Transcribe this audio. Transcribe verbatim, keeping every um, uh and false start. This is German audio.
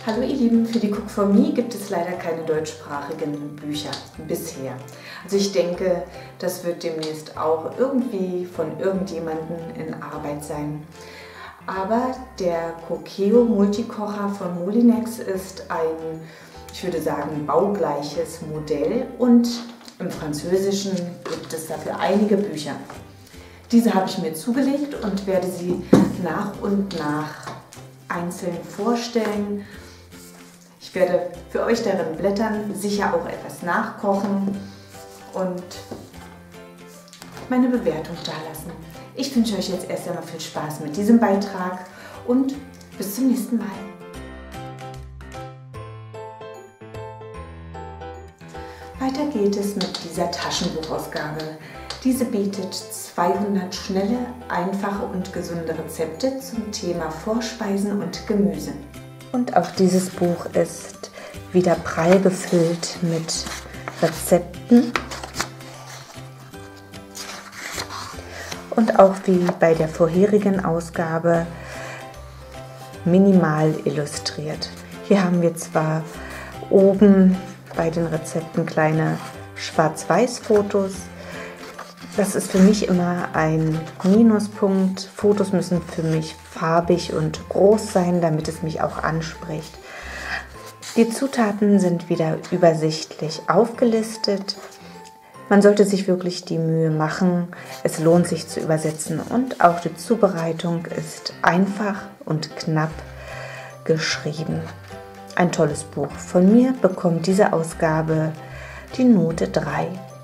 Hallo ihr Lieben, für die Cook for Me gibt es leider keine deutschsprachigen Bücher bisher. Also ich denke, das wird demnächst auch irgendwie von irgendjemandem in Arbeit sein. Aber der Cookeo Multikocher von Molinex ist ein, ich würde sagen, baugleiches Modell und im Französischen gibt es dafür einige Bücher. Diese habe ich mir zugelegt und werde sie nach und nach einzeln vorstellen. Ich werde für euch darin blättern, sicher auch etwas nachkochen und meine Bewertung dalassen. Ich wünsche euch jetzt erst einmal viel Spaß mit diesem Beitrag und bis zum nächsten Mal. Weiter geht es mit dieser Taschenbuchausgabe. Diese bietet zweihundert schnelle, einfache und gesunde Rezepte zum Thema Vorspeisen und Gemüse. Und auch dieses Buch ist wieder prall gefüllt mit Rezepten. Und auch wie bei der vorherigen Ausgabe minimal illustriert. Hier haben wir zwar oben bei den Rezepten kleine Schwarz-Weiß-Fotos. Das ist für mich immer ein Minuspunkt. Fotos müssen für mich farbig und groß sein, damit es mich auch anspricht. Die Zutaten sind wieder übersichtlich aufgelistet. Man sollte sich wirklich die Mühe machen. Es lohnt sich zu übersetzen und auch die Zubereitung ist einfach und knapp geschrieben. Ein tolles Buch. Von mir bekommt diese Ausgabe die Note drei.